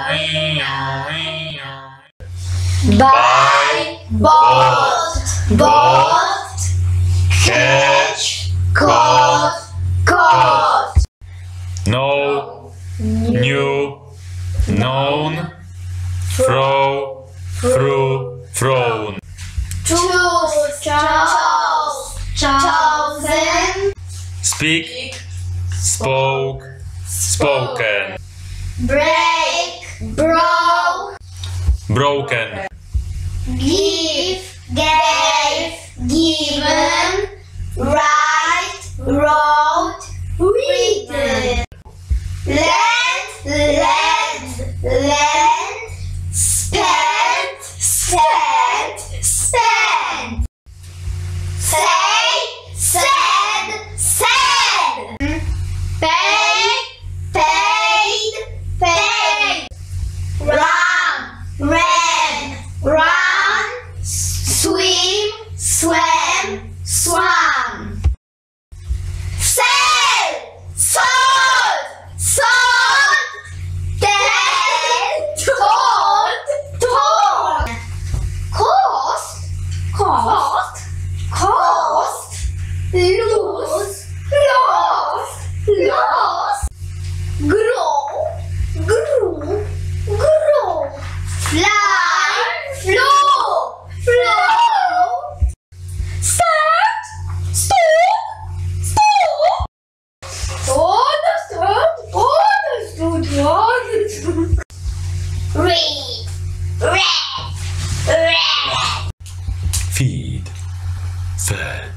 Buy, bought, catch, caught. Know, knew, known, throw, threw, thrown. Choose, chosen. Speak, spoke, spoken. Break, broke. Broken. Give, gave, given. Write, wrote, written. Lend, spent, spent. Say, said. Pay, paid. Ran, swim, swam. Sell, sold, tell, told. Cost, lose, lost. Grow, fly, flow. Start, stop. Understood. Read, read. Feed, fed.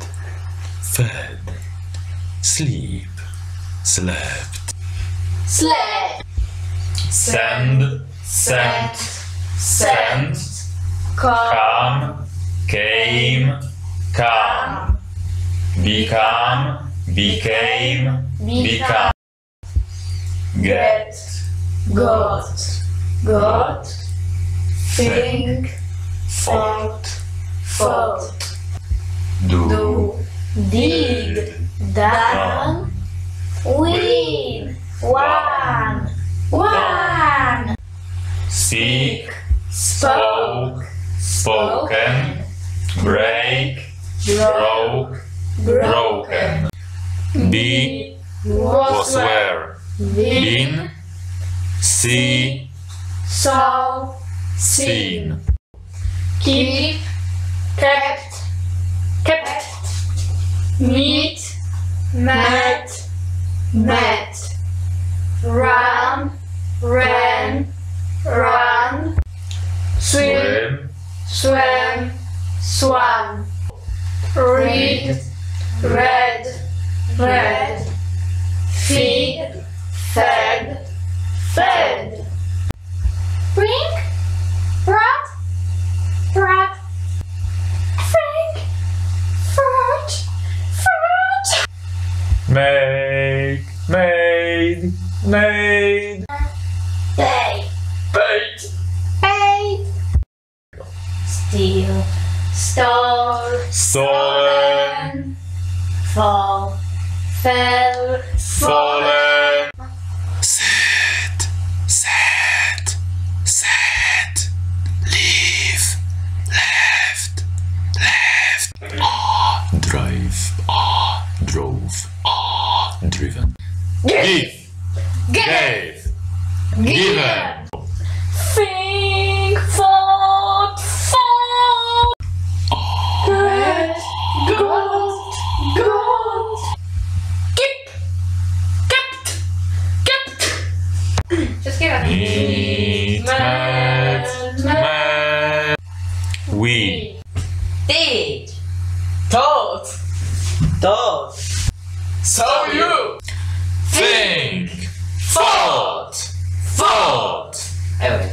Sleep, slept. Send, sent. Come, came, come. Become, became. Get, got. Think, thought. Do, Did, done. Win, won. seek, spoke, spoken. Break, broke, broken. Be, was where. Been, see, saw, seen. keep, kept. Meet, met. Run, ran. Swim, swam. Read, read. Feed, fed. Bring, brought. Think, thought. Make, made. Pay, Paid. steal, stole, Stolen. fall, fell, Fallen. Sit. Leave. Left. Drive. Drove. Driven. Give. Gave. Given. think, thought, fall. Got. Kept. Just give it. Meet, met. We. Did. Told. So you. Think. Thought. Anyway.